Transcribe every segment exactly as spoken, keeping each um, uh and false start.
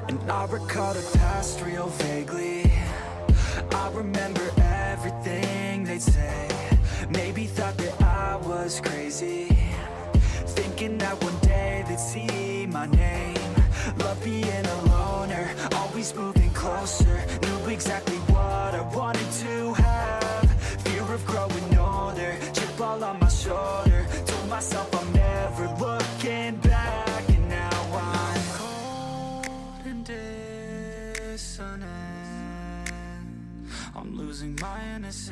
And I recall the past real vaguely. I remember everything they'd say. Maybe thought that I was crazy, thinking that one day they'd see my name. Love being a loner, always moving closer. Knew exactly what I wanted to have. Fear of growing older, chip all on my shoulder. Told myself I'm never looking back. And now I'm cold and dissonant. I'm losing my innocence,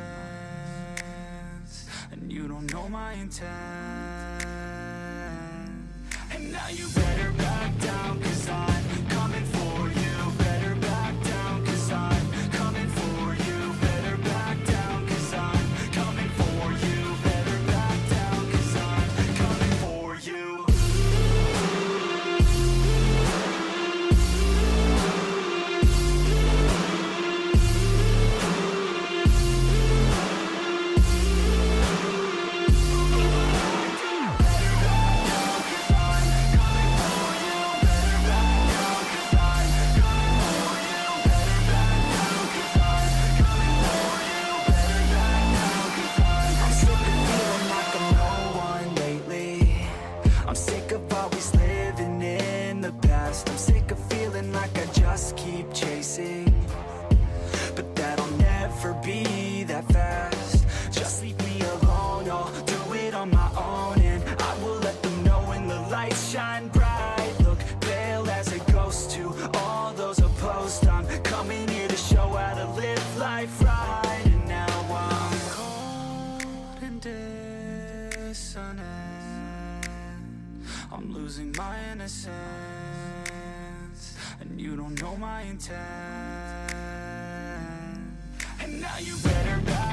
and you don't know my intent. And now you better back down, cause I'm coming for you. Better back down, cause I'm coming for you. Better back down, cause I'm coming for you. Better back down, cause I'm coming for you. I'm sick of feeling like I just keep chasing, but that'll never be that fast. Just leave me alone, I'll do it on my own. And I will let them know when the lights shine bright. Look pale as a ghost to all those opposed. I'm coming here to show how to live life right. And now I'm cold and dissonant. I'm losing my innocence, and you don't know my intent. And now you better back